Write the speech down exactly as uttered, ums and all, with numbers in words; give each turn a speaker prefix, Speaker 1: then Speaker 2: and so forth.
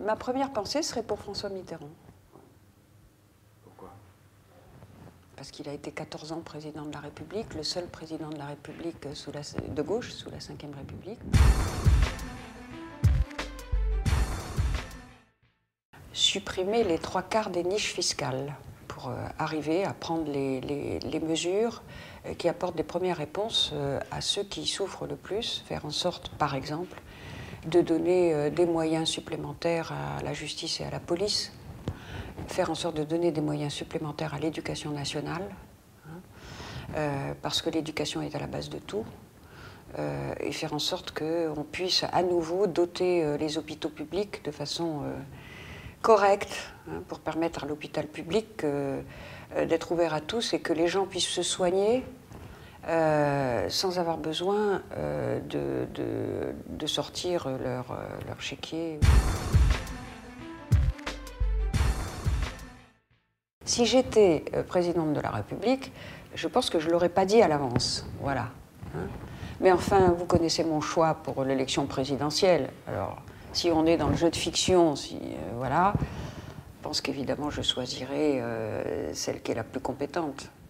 Speaker 1: ma première pensée serait pour François Mitterrand.
Speaker 2: Pourquoi?
Speaker 1: Parce qu'il a été quatorze ans président de la République, le seul président de la République sous la, de gauche, sous la cinquième République. Supprimer les trois quarts des niches fiscales pour euh, arriver à prendre les, les, les mesures euh, qui apportent des premières réponses euh, à ceux qui souffrent le plus, faire en sorte, par exemple, de donner euh, des moyens supplémentaires à la justice et à la police, faire en sorte de donner des moyens supplémentaires à l'éducation nationale, hein, euh, parce que l'éducation est à la base de tout, euh, et faire en sorte qu'on puisse à nouveau doter euh, les hôpitaux publics de façon euh, correcte, hein, pour permettre à l'hôpital public euh, euh, d'être ouvert à tous et que les gens puissent se soigner euh, sans avoir besoin euh, de, de, de sortir leur, euh, leur chéquier. Si j'étais présidente de la République, je pense que je ne l'aurais pas dit à l'avance, voilà. Hein. Mais enfin, vous connaissez mon choix pour l'élection présidentielle. Alors, si on est dans le jeu de fiction, si, euh, voilà, je pense qu'évidemment je choisirai euh, celle qui est la plus compétente.